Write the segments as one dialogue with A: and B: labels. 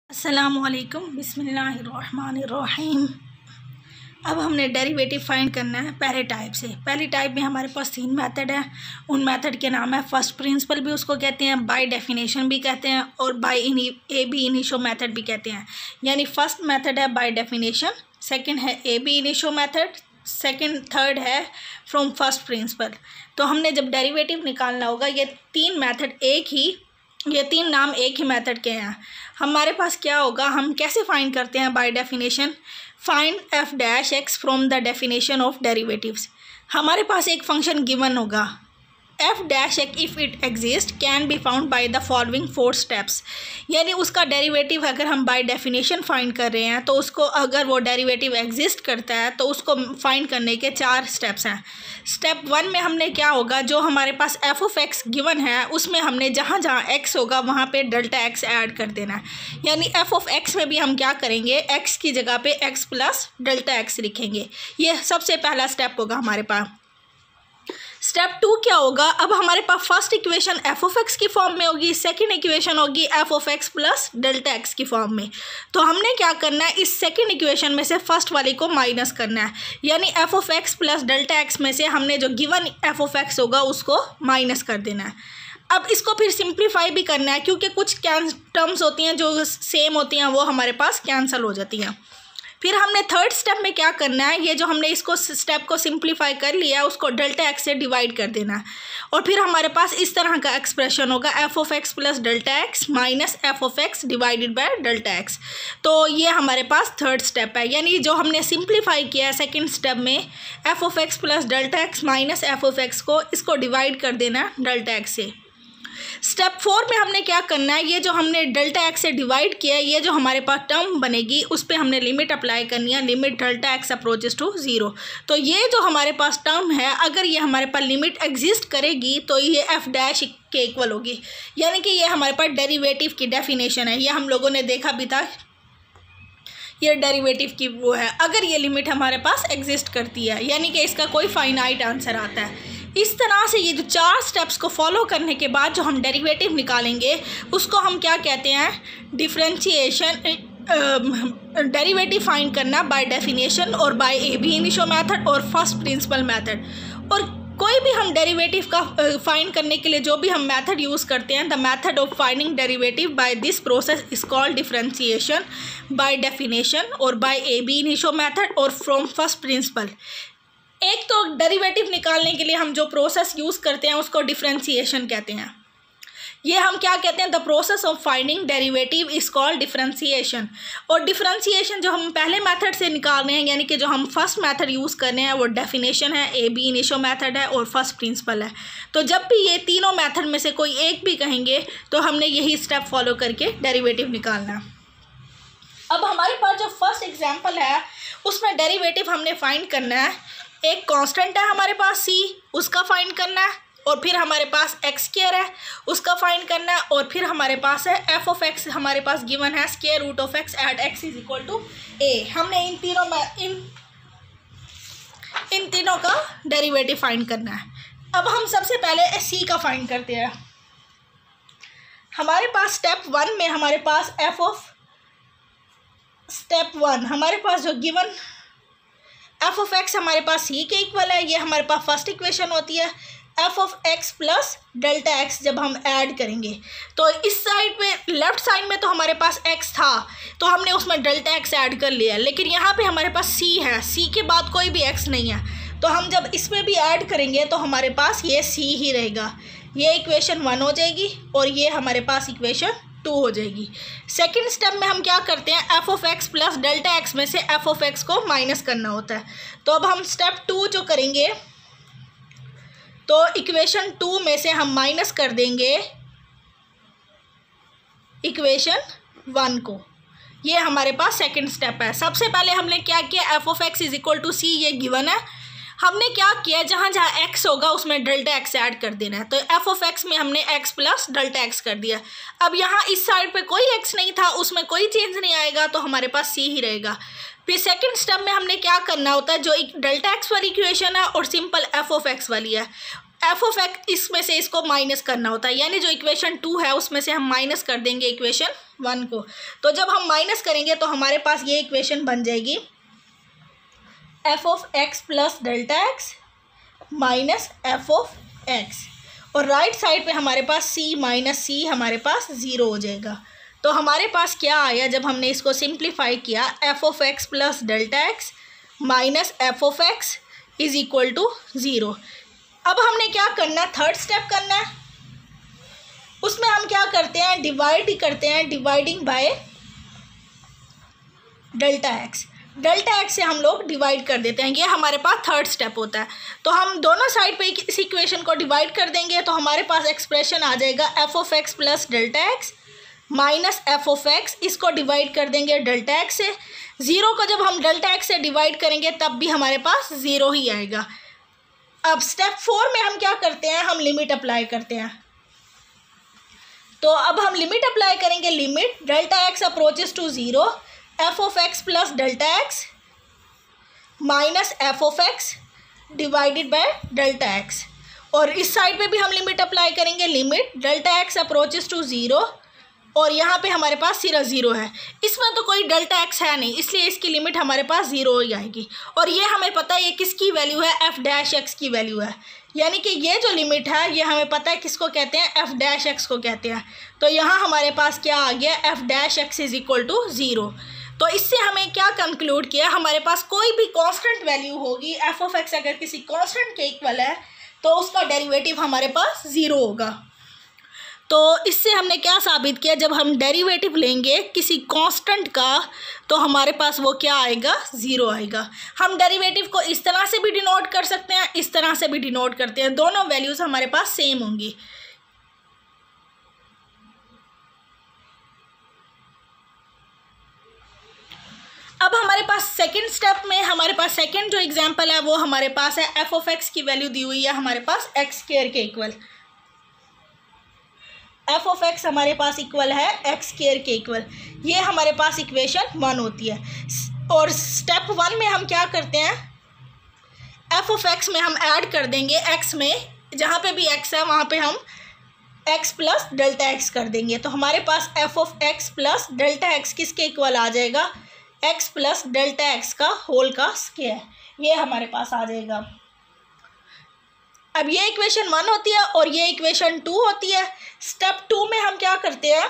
A: अस्सलामुअलैकुम बिस्मिल्लाहिर्रहमानिर्रहीम। अब हमने डेरिवेटिव फाइंड करना है पहले टाइप से। पहली टाइप में हमारे पास 3 मेथड है। उन मेथड के नाम है फर्स्ट प्रिंसिपल भी उसको कहते हैं, बाय डेफिनेशन भी कहते हैं और by ab initio method भी कहते हैं। यानी फर्स्ट मेथड है बाय डेफिनेशन, सेकंड है ab initio method, third है फ्रॉम फर्स्ट प्रिंसिपल। तो हमने जब डेरिवेटिव निकालना होगा ये तीन नाम एक ही मेथड के हैं। हमारे पास क्या होगा, हम कैसे फाइंड करते हैं by definition, find f dash x from the definition of derivatives. हमारे पास एक फंक्शन गिवन होगा f dash x if it exist can be found by the following 4 steps. यानी उसका डेरिवेटिव अगर हम बाय डेफिनेशन फाइंड कर रहे हैं तो उसको, अगर वो डेरिवेटिव एग्जिस्ट करता है तो उसको फाइंड करने के 4 स्टेप्स हैं। स्टेप 1 में हमने क्या होगा, जो हमारे पास एफ ऑफ एक्स गिवन है उसमें हमने जहाँ जहाँ एक्स होगा वहाँ पे डेल्टा एक्स ऐड कर देना है। यानी एफ ऑफ एक्स में भी हम क्या करेंगे, एक्स की जगह पे एक्स प्लस डेल्टा एक्स लिखेंगे। ये सबसे पहला स्टेप होगा हमारे पास। स्टेप 2 क्या होगा, अब हमारे पास first equation f of x की फॉर्म में होगी, सेकंड इक्वेशन होगी f of x plus delta x की फॉर्म में। तो हमने क्या करना है, इस सेकंड इक्वेशन में से फर्स्ट वाली को माइनस करना है। यानी f of x plus delta x में से हमने जो गिवन एफ ऑफ एक्स होगा उसको माइनस कर देना है। अब इसको फिर सिंप्लीफाई भी करना है क्योंकि कुछ टर्म्स होती हैं जो सेम होती हैं, वो हमारे पास कैंसिल हो जाती हैं। फिर हमने थर्ड स्टेप में क्या करना है, ये जो हमने इसको स्टेप को सिंप्लीफाई कर लिया उसको डेल्टा एक्स से डिवाइड कर देना है। और फिर हमारे पास इस तरह का एक्सप्रेशन होगा f of x plus delta x minus f of x divided by delta x. तो ये हमारे पास थर्ड स्टेप है। यानी जो हमने सिंप्लीफाई किया है सेकेंड स्टेप में f of x plus delta x minus f of x को, इसको डिवाइड कर देना है डेल्टा एक्स से। स्टेप 4 में हमने क्या करना है, ये जो हमने डेल्टा एक्स से डिवाइड किया है, ये जो हमारे पास टर्म बनेगी उस पर हमने लिमिट अप्लाई करनी है, limit delta x approaches to 0। तो ये जो हमारे पास टर्म है, अगर ये हमारे पास लिमिट एग्जिस्ट करेगी तो ये एफ डैश के इक्वल होगी। यानी कि ये हमारे पास डेरिवेटिव की डेफिनेशन है, ये हम लोगों ने देखा भी था, ये डेरिवेटिव की वो है अगर ये लिमिट हमारे पास एग्जिस्ट करती है, यानी कि इसका कोई फाइनाइट आंसर आता है। इस तरह से ये जो 4 स्टेप्स को फॉलो करने के बाद जो हम डेरिवेटिव निकालेंगे उसको हम क्या कहते हैं, डिफरेंशिएशन, डेरिवेटिव फाइंड करना बाय डेफिनेशन और by ab initio method और फर्स्ट प्रिंसिपल मेथड। और कोई भी हम डेरिवेटिव का फाइंड करने के लिए जो भी हम मेथड यूज़ करते हैं, the method of finding derivative by this process is called differentiation by definition और by ab initio method और फ्रॉम फर्स्ट प्रिंसिपल। एक तो डेरिवेटिव निकालने के लिए हम जो प्रोसेस यूज़ करते हैं उसको डिफरेंशिएशन कहते हैं। ये हम क्या कहते हैं, the process of finding derivative is called differentiation. और डिफरेंशिएशन जो हम पहले मेथड से निकाल रहे हैं, यानी कि जो हम फर्स्ट मेथड यूज़ कर रहे हैं वो डेफिनेशन है, ए बी इनिशो मेथड है और फर्स्ट प्रिंसिपल है। तो जब भी ये तीनों मेथड में से कोई एक भी कहेंगे तो हमने यही स्टेप फॉलो करके डेरिवेटिव निकालना है। अब हमारे पास जो फर्स्ट एग्जाम्पल है उसमें डेरिवेटिव हमने फाइंड करना है। एक कांस्टेंट है हमारे पास c, उसका फाइंड करना है, और फिर हमारे पास एक्स स्क्वायर है उसका फाइंड करना है, और फिर हमारे पास है एफ ऑफ एक्स, हमारे पास गिवन है square root of x at x is equal to a. हमने इन तीनों का डेरिवेटिव फाइंड करना है। अब हम सबसे पहले c का फाइंड करते हैं। हमारे पास स्टेप 1 में हमारे पास स्टेप 1 हमारे पास जो गिवन एफ ऑफ एक्स हमारे पास c के इक्वल है, ये हमारे पास फर्स्ट इक्वेशन होती है। F of x plus delta x जब हम ऐड करेंगे तो इस साइड में लेफ्ट साइड में तो हमारे पास x था तो हमने उसमें डेल्टा एक्स ऐड कर लिया, लेकिन यहाँ पे हमारे पास c है, c के बाद कोई भी x नहीं है। तो हम जब इसमें भी ऐड करेंगे तो हमारे पास ये c ही रहेगा। ये इक्वेशन 1 हो जाएगी और ये हमारे पास इक्वेशन 2 हो जाएगी। सेकेंड स्टेप में हम क्या करते हैं, f of x plus delta x में से एफ ऑफ एक्स को माइनस करना होता है। तो अब हम स्टेप 2 जो करेंगे तो इक्वेशन 2 में से हम माइनस कर देंगे इक्वेशन 1 को। ये हमारे पास सेकेंड स्टेप है। सबसे पहले हमने क्या किया, f of x is equal to c, ये गिवन है, हमने क्या किया जहाँ जहाँ x होगा उसमें डेल्टा x ऐड कर देना है। तो एफ ऑफ एक्स में हमने x प्लस डेल्टा x कर दिया। अब यहाँ इस साइड पे कोई x नहीं था, उसमें कोई चेंज नहीं आएगा तो हमारे पास c ही रहेगा। फिर सेकंड स्टेप में हमने क्या करना होता है, जो एक डेल्टा x वाली इक्वेशन है और सिंपल एफ ऑफ एक्स वाली है, एफ ऑफ एक्स इसमें से इसको माइनस करना होता है, यानी जो इक्वेशन 2 है उसमें से हम माइनस कर देंगे इक्वेशन 1 को। तो जब हम माइनस करेंगे तो हमारे पास ये इक्वेशन बन जाएगी f of x plus delta x minus f of x, और राइट साइड पे हमारे पास सी माइनस सी हमारे पास 0 हो जाएगा। तो हमारे पास क्या आया जब हमने इसको सिंप्लीफाई किया, f of x plus delta x minus f of x is equal to 0। अब हमने क्या करना है, थर्ड स्टेप करना है। उसमें हम क्या करते हैं, डिवाइड करते हैं, dividing by delta x. Delta x से हम लोग डिवाइड कर देते हैं, ये हमारे पास थर्ड स्टेप होता है। तो हम दोनों साइड पे इस इक्वेशन को डिवाइड कर देंगे तो हमारे पास एक्सप्रेशन आ जाएगा f of x plus delta x minus f of x, इसको डिवाइड कर देंगे डेल्टा एक्स से। 0 को जब हम डेल्टा एक्स से डिवाइड करेंगे तब भी हमारे पास 0 ही आएगा। अब स्टेप 4 में हम क्या करते हैं, हम लिमिट अप्लाई करते हैं। तो अब हम लिमिट अप्लाई करेंगे, limit delta x approaches to 0 f of x plus delta x minus f of x divided by delta x, और इस साइड पे भी हम लिमिट अप्लाई करेंगे, limit delta x approaches to 0, और यहाँ पे हमारे पास सिर्फ 0 है, इसमें तो कोई डेल्टा एक्स है नहीं, इसलिए इसकी लिमिट हमारे पास 0 ही आएगी। और ये हमें पता है ये किसकी वैल्यू है, एफ डैश एक्स की वैल्यू है, यानी कि ये जो लिमिट है ये हमें पता है किसको कहते हैं, एफ डैश एक्स को कहते हैं। तो यहाँ हमारे पास क्या आ गया, f dash x is equal to 0। तो इससे हमें क्या कंक्लूड किया, हमारे पास कोई भी कांस्टेंट वैल्यू होगी, एफ ऑफ एक्स अगर किसी कांस्टेंट के इक्वल है तो उसका डेरिवेटिव हमारे पास 0 होगा। तो इससे हमने क्या साबित किया, जब हम डेरिवेटिव लेंगे किसी कांस्टेंट का तो हमारे पास वो क्या आएगा, 0 आएगा। हम डेरिवेटिव को इस तरह से भी डिनोट कर सकते हैं, इस तरह से भी डिनोट करते हैं, दोनों वैल्यूज़ हमारे पास सेम होंगी। अब हमारे पास सेकंड स्टेप में हमारे पास सेकंड जो एग्जांपल है वो हमारे पास है, एफ ऑफ एक्स की वैल्यू दी हुई है हमारे पास एक्स स्क्वायर के इक्वल। एफ ऑफ एक्स हमारे पास इक्वल है एक्स स्क्वायर के इक्वल, ये हमारे पास इक्वेशन 1 होती है। और स्टेप 1 में हम क्या करते हैं, एफ ऑफ एक्स में हम ऐड कर देंगे एक्स में, जहाँ पे भी एक्स है वहाँ पे हम एक्स प्लस डेल्टा एक्स कर देंगे। तो हमारे पास f of x plus delta x किसके इक्वल आ जाएगा, एक्स प्लस डेल्टा एक्स का होल का स्क्वायर, ये हमारे पास आ जाएगा। अब ये इक्वेशन 1 होती है और ये इक्वेशन 2 होती है। स्टेप 2 में हम क्या करते हैं,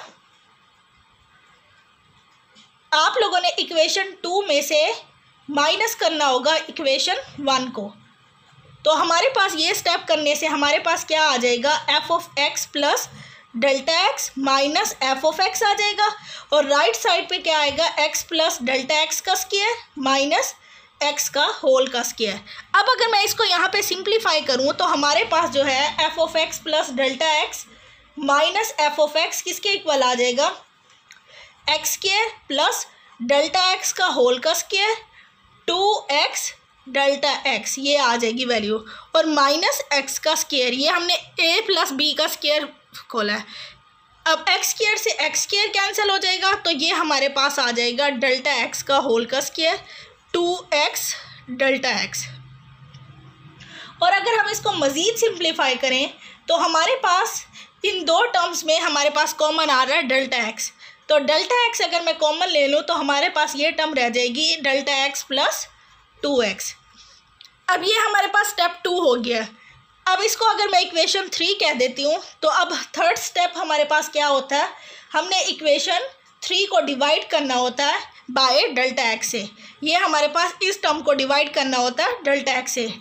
A: आप लोगों ने इक्वेशन 2 में से माइनस करना होगा इक्वेशन 1 को। तो हमारे पास ये स्टेप करने से हमारे पास क्या आ जाएगा, f of x plus delta x minus f of x आ जाएगा, और राइट साइड पे क्या आएगा, एक्स प्लस डेल्टा एक्स का स्क्वायर माइनस एक्स का होल का स्क्वायर। अब अगर मैं इसको यहाँ पे सिंप्लीफाई करूँ तो हमारे पास जो है f of x plus delta x minus f of x किसके इक्वल आ जाएगा, x square plus delta x का होल का स्क्वायर 2x डेल्टा एक्स, ये आ जाएगी वैल्यू, और माइनस एक्स का स्क्वायर, ये हमने a प्लस बी का स्क्वायर खोला है। अब एक्स स्क्वायर से एक्स स्क्वायर कैंसिल हो जाएगा तो ये हमारे पास आ जाएगा डेल्टा एक्स का होल का स्क्वायर 2x डेल्टा एक्स। और अगर हम इसको मज़ीद सिंप्लीफाई करें तो हमारे पास इन दो टर्म्स में हमारे पास कॉमन आ रहा है डेल्टा एक्स। तो डेल्टा एक्स अगर मैं कॉमन ले लूँ तो हमारे पास ये टर्म रह जाएगी डेल्टा एक्स प्लस 2x। अब ये हमारे पास स्टेप 2 हो गया। अब इसको अगर मैं इक्वेशन 3 कह देती हूँ तो अब थर्ड स्टेप हमारे पास क्या होता है, हमने इक्वेशन 3 को डिवाइड करना होता है बाय डेल्टा एक्स से। ये हमारे पास इस टर्म को डिवाइड करना होता है डेल्टा एक्स से,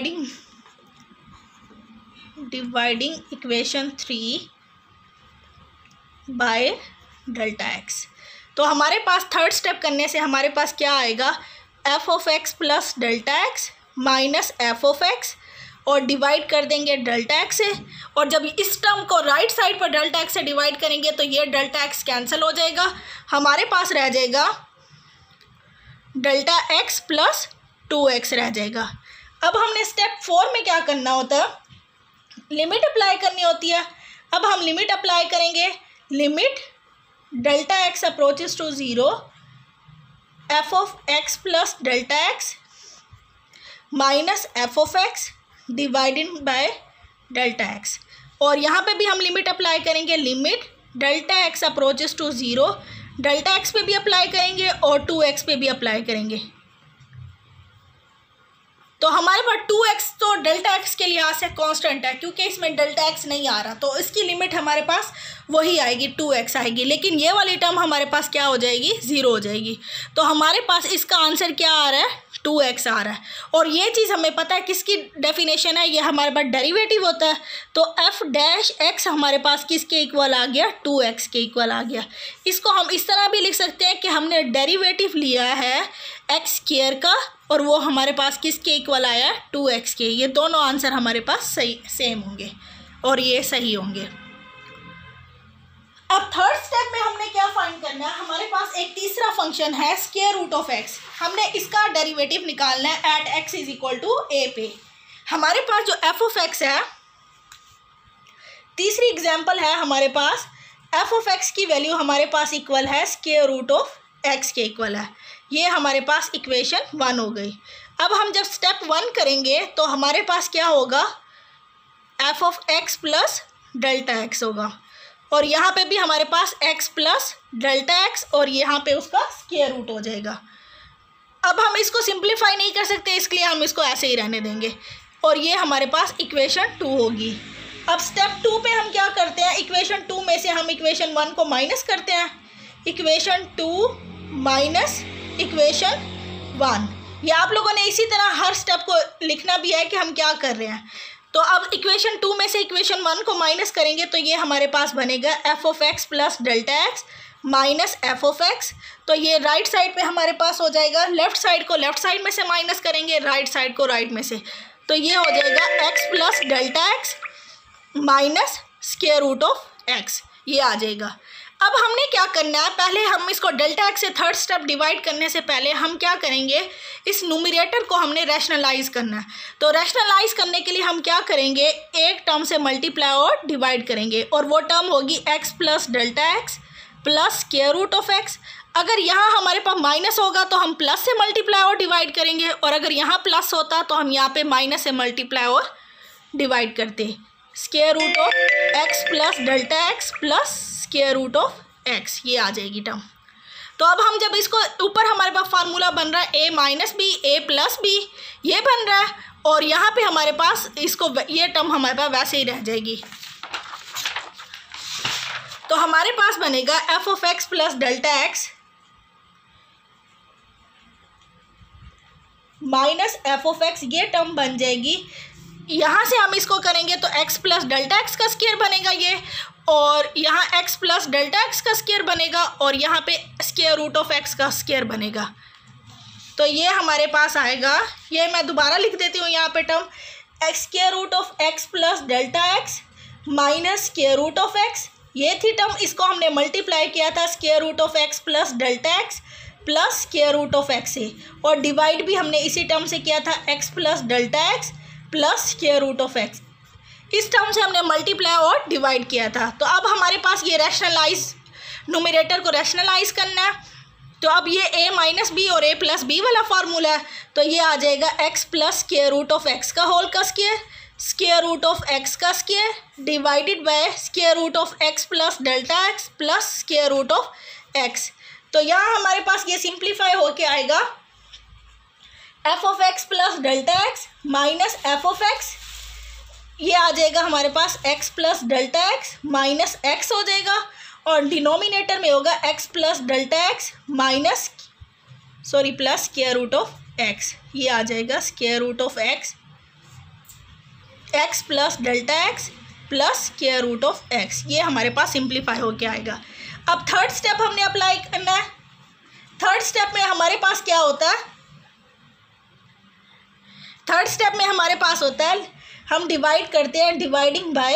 A: dividing equation 3 by delta x. तो हमारे पास थर्ड स्टेप करने से हमारे पास क्या आएगा, f of x plus delta x minus f of x, और डिवाइड कर देंगे डेल्टा एक्स से, और जब इस टर्म को राइट साइड पर डेल्टा एक्स से डिवाइड करेंगे तो ये डेल्टा एक्स कैंसिल हो जाएगा, हमारे पास रह जाएगा डेल्टा एक्स प्लस 2x रह जाएगा। अब हमने स्टेप 4 में क्या करना होता है, लिमिट अप्लाई करनी होती है। अब हम लिमिट अप्लाई करेंगे, limit delta x approaches to 0 f of x plus delta x minus f of x divided by delta x, और यहाँ पे भी हम लिमिट अप्लाई करेंगे, limit delta x approaches to 0, delta x पे भी अप्लाई करेंगे और 2x पे भी अप्लाई करेंगे। तो हमारे पास 2x तो डेल्टा एक्स के लिहाज से कांस्टेंट है, क्योंकि इसमें डेल्टा एक्स नहीं आ रहा, तो इसकी लिमिट हमारे पास वही आएगी, 2x आएगी, लेकिन ये वाली टर्म हमारे पास क्या हो जाएगी, 0 हो जाएगी। तो हमारे पास इसका आंसर क्या आ रहा है, 2x आ रहा है। और ये चीज़ हमें पता है किसकी डेफिनेशन है, ये हमारे पास डेरिवेटिव होता है, तो f डैश x हमारे पास किसके इक्वल आ गया, 2x के इक्वल आ गया। इसको हम इस तरह भी लिख सकते हैं कि हमने डेरिवेटिव लिया है x स्क्वायर का, और वो हमारे पास किसके इक्वल आया, 2x के। ये दोनों आंसर हमारे पास सही सेम होंगे और ये सही होंगे। अब थर्ड स्टेप में हमने क्या फाइंड करना है, हमारे पास एक तीसरा फंक्शन है स्क्वायर रूट ऑफ x, हमने इसका डेरिवेटिव निकालना है at x is equal to a पे। हमारे पास जो f ऑफ x है, तीसरी एग्जांपल है हमारे पास f ऑफ x की वैल्यू हमारे पास इक्वल है स्क्वायर रूट ऑफ x के इक्वल है। ये हमारे पास इक्वेशन 1 हो गई। अब हम जब स्टेप 1 करेंगे तो हमारे पास क्या होगा, f of x plus delta x होगा, और यहाँ पे भी हमारे पास x प्लस डेल्टा x, और यहाँ पे उसका स्क्वायर रूट हो जाएगा। अब हम इसको सिंप्लीफाई नहीं कर सकते, इसलिए हम इसको ऐसे ही रहने देंगे, और ये हमारे पास इक्वेशन 2 होगी। अब स्टेप 2 पे हम क्या करते हैं, इक्वेशन 2 में से हम इक्वेशन 1 को माइनस करते हैं, इक्वेशन 2 माइनस इक्वेशन 1। या आप लोगों ने इसी तरह हर स्टेप को लिखना भी है कि हम क्या कर रहे हैं। तो अब इक्वेशन 2 में से इक्वेशन 1 को माइनस करेंगे तो ये हमारे पास बनेगा f of x plus delta x minus f of x। तो ये राइट साइड पे हमारे पास हो जाएगा, लेफ्ट साइड को लेफ्ट साइड में से माइनस करेंगे, राइट साइड को राइट में से, तो ये हो जाएगा x plus delta x minus square root of x, ये आ जाएगा। अब हमने क्या करना है, पहले हम इसको डेल्टा एक्स से थर्ड स्टेप डिवाइड करने से पहले हम क्या करेंगे, इस न्यूमरेटर को हमने रैशनलाइज करना है। तो रैशनलाइज करने के लिए हम क्या करेंगे, एक टर्म से मल्टीप्लाई और डिवाइड करेंगे, और वो टर्म होगी x plus delta x plus square root of x। अगर यहाँ हमारे पास माइनस होगा तो हम प्लस से मल्टीप्लाई और डिवाइड करेंगे, और अगर यहाँ प्लस होता तो हम यहाँ पे माइनस से मल्टीप्लाई और डिवाइड करते। Square root of x plus delta x plus square root of x, ये आ जाएगी टर्म। तो अब हम जब इसको ऊपर हमारे पास फार्मूला बन रहा है a minus b a plus b, ये बन रहा है, और यहाँ पे हमारे पास इसको ये टर्म हमारे पास वैसे ही रह जाएगी। तो हमारे पास बनेगा f of x plus delta x minus f of x, ये टर्म बन जाएगी। यहाँ से हम इसको करेंगे तो x प्लस डेल्टा एक्स का स्क्वायर बनेगा ये, और यहाँ x प्लस डेल्टा एक्स का स्क्वायर बनेगा, और यहाँ पे स्क्वायर रूट ऑफ x का स्क्वायर बनेगा। तो ये हमारे पास आएगा, ये मैं दोबारा लिख देती हूँ यहाँ पे term, x square root of x plus delta x minus square root of x, ये थी टर्म, इसको हमने मल्टीप्लाई किया था square root of x plus delta x plus square root of x से, और डिवाइड भी हमने इसी टर्म से किया था x plus delta x plus square root of x। इस टर्म से हमने मल्टीप्लाई और डिवाइड किया था। तो अब हमारे पास ये रैशनलाइज, न्यूमरेटर को रैशनलाइज करना है, तो अब ये a माइनस बी और a प्लस बी वाला फार्मूला है, तो ये आ जाएगा x plus square root of x का होल का square, square root of x का square divided by square root of x plus delta x plus square root of x। तो यहाँ हमारे पास ये सिंप्लीफाई होके आएगा f of x plus delta x minus f of x, ये आ जाएगा हमारे पास x plus delta x minus x हो जाएगा, और डिनोमिनेटर में होगा x plus delta x minus plus square root of x, ये आ जाएगा square root of x plus delta x plus square root of x, ये हमारे पास सिंप्लीफाई होके आएगा। अब थर्ड स्टेप हमने अप्लाई करना है। थर्ड स्टेप में हमारे पास क्या होता है, थर्ड स्टेप में हमारे पास होता है, हम डिवाइड करते हैं डिवाइडिंग बाय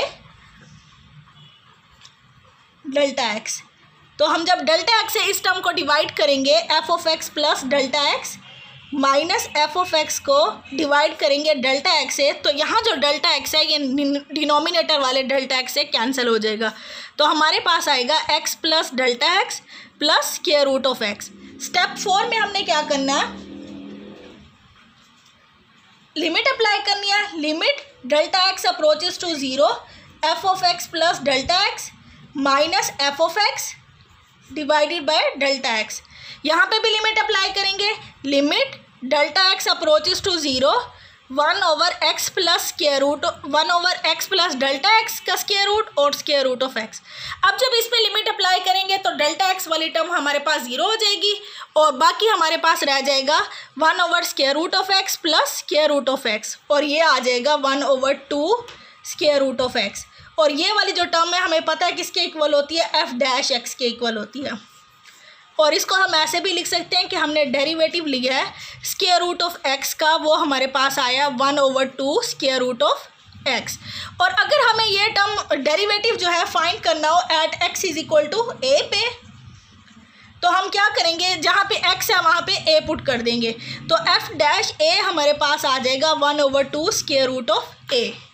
A: डेल्टा एक्स। तो हम जब डेल्टा एक्स से इस टर्म को डिवाइड करेंगे, f of x plus delta x minus f of x को डिवाइड करेंगे डेल्टा एक्स से, तो यहाँ जो डेल्टा एक्स है ये डिनोमिनेटर वाले डेल्टा एक्स से कैंसिल हो जाएगा। तो हमारे पास आएगा x plus delta x plus square root of x। Step 4 में हमने क्या करना है, लिमिट अप्लाई करनी है, limit delta x approaches to zero f of x plus delta x minus f of x divided by delta x. यहाँ पे भी लिमिट अप्लाई करेंगे, limit delta x approaches to zero 1 over x plus square root 1 over x plus delta x का square root और square root of x. अब जब इस पे लिमिट अप्लाई करेंगे तो डेल्टा एक्स वाली टर्म हमारे पास ज़ीरो हो जाएगी और बाकी हमारे पास रह जाएगा 1 over square root of x plus square root of x, और ये आ जाएगा 1 over 2 square root of x. और ये वाली जो टर्म है हमें पता है किसके इक्वल होती है, एफ डैश एक्स के इक्वल होती है। और इसको हम ऐसे भी लिख सकते हैं कि हमने डेरिवेटिव लिया है स्क्वायर रूट ऑफ एक्स का, वो हमारे पास आया 1 over 2 square root of x. और अगर हमें ये टर्म डेरिवेटिव जो है फाइंड करना हो at x is equal to a पे, तो हम क्या करेंगे, जहाँ पे एक्स है वहाँ पे ए पुट कर देंगे, तो एफ डैश ए हमारे पास आ जाएगा 1 over 2 square root of A.